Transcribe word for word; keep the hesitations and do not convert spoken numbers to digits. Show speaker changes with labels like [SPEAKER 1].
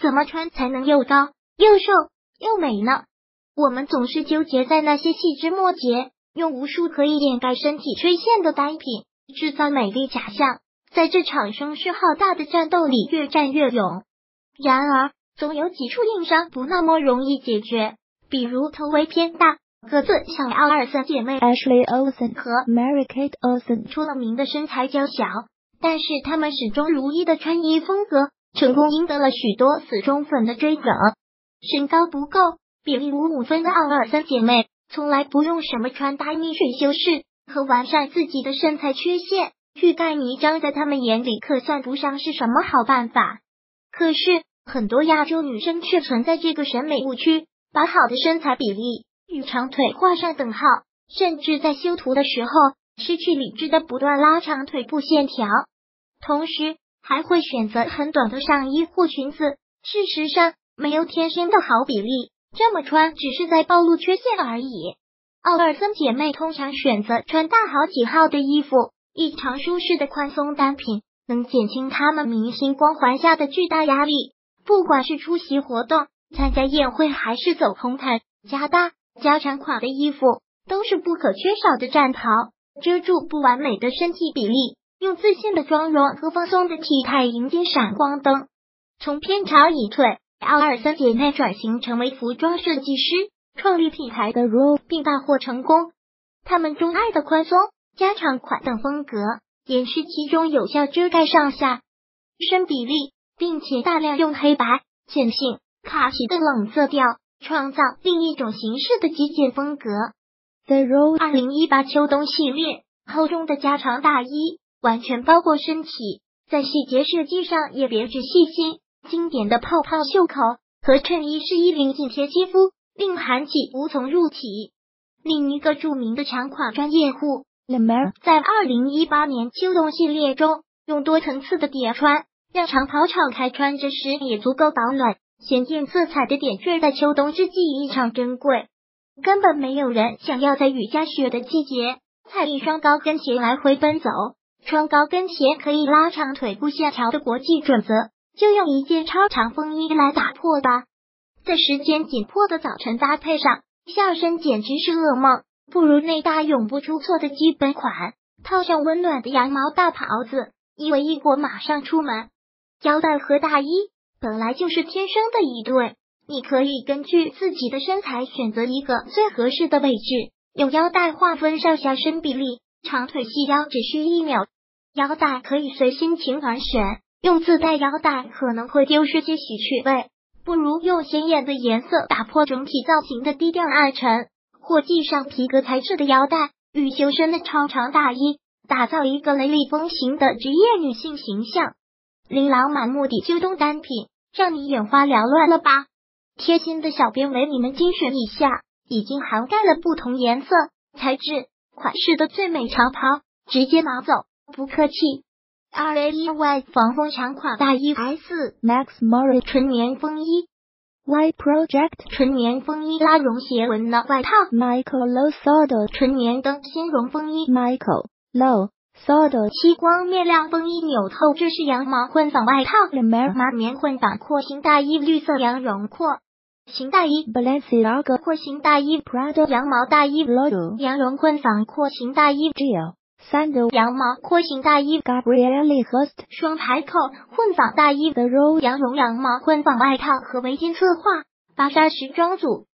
[SPEAKER 1] 怎么穿才能又高又瘦又美呢？我们总是纠结在那些细枝末节，用无数可以掩盖身体缺陷的单品制造美丽假象，在这场声势浩大的战斗里越战越勇。然而总有几处硬伤不那么容易解决，比如头围偏大，个子小奥尔森姐妹
[SPEAKER 2] Ashley Olsen
[SPEAKER 1] 和
[SPEAKER 2] Mary-Kate Olsen
[SPEAKER 1] 出了名的身材娇小，但是她们始终如一的穿衣风格，成功赢得了许多死忠粉的追捧。身高不够，比例五五分的奥尔森姐妹从来不用什么穿搭蜜水修饰和完善自己的身材缺陷，欲盖弥彰在她们眼里可算不上是什么好办法。可是很多亚洲女生却存在这个审美误区，把好的身材比例与长腿画上等号，甚至在修图的时候失去理智的不断拉长腿部线条，同时还会选择很短的上衣或裙子。事实上，没有天生的好比例，这么穿只是在暴露缺陷而已。奥尔森姐妹通常选择穿大好几号的衣服，异常舒适的宽松单品能减轻她们明星光环下的巨大压力。不管是出席活动、参加宴会还是走红毯，加大加长款的衣服都是不可缺少的战袍，遮住不完美的身体比例，用自信的妆容和放松的体态迎接闪光灯。从片潮已退，奥尔森姐妹转型成为服装设计师，创立品牌的 R O 并大获成功。她们钟爱的宽松、加长款等风格，也是其中有效遮盖上下身比例，并且大量用黑白、浅杏、卡其的冷色调，创造另一种形式的极简风格。The R O 二零一八秋冬系列，厚重的加长大衣，完全包裹身体，在细节设计上也别致细心。经典的泡泡袖口和衬衣试衣领紧贴肌肤，令寒气无从入体。另一个著名的长款专业户 La Mer 在二零一八年秋冬系列中，用多层次的叠穿，让长袍敞开穿着时也足够保暖。鲜艳色彩的点缀在秋冬之际异常珍贵，根本没有人想要在雨夹雪的季节踩一双高跟鞋来回奔走。穿高跟鞋可以拉长腿部线条的国际准则，就用一件超长风衣来打破吧。在时间紧迫的早晨搭配上，下身简直是噩梦，不如内搭永不出错的基本款，套上温暖的羊毛大袍子，一围一裹马上出门。腰带和大衣本来就是天生的一对，你可以根据自己的身材选择一个最合适的位置，用腰带划分上下身比例，长腿细腰只需一秒。腰带可以随心情而选，用自带腰带可能会丢失些许趣味，不如用显眼的颜色打破整体造型的低调暗沉，或系上皮革材质的腰带与修身的超长大衣，打造一个雷厉风行的职业女性形象。琳琅满目的秋冬单品，让你眼花缭乱了吧？贴心的小编为你们精选以下，已经涵盖了不同颜色、材质、款式的最美长袍，直接拿走，不客气。R A E Y 防风长款大衣 S
[SPEAKER 2] Max Murray
[SPEAKER 1] 纯棉风衣
[SPEAKER 2] Y Project
[SPEAKER 1] 纯棉风衣拉绒斜纹的外套
[SPEAKER 2] Michael Lo Sodo
[SPEAKER 1] 纯棉的纤绒风衣
[SPEAKER 2] Michael Lo Sodo
[SPEAKER 1] 漆光面料风衣纽透这是羊毛混纺外套
[SPEAKER 2] La Mer
[SPEAKER 1] 马棉混纺廓形大衣绿色羊绒廓形大衣
[SPEAKER 2] Balenciaga
[SPEAKER 1] 廓形大衣
[SPEAKER 2] Prada
[SPEAKER 1] 羊毛大衣
[SPEAKER 2] Logo
[SPEAKER 1] 羊绒混纺廓形大衣
[SPEAKER 2] Gio Sandal
[SPEAKER 1] 羊毛廓形大衣
[SPEAKER 2] Gabrielle Hurst
[SPEAKER 1] 双排扣混纺大衣
[SPEAKER 2] The Row
[SPEAKER 1] 羊绒羊毛混纺外套和围巾策划芭莎时装组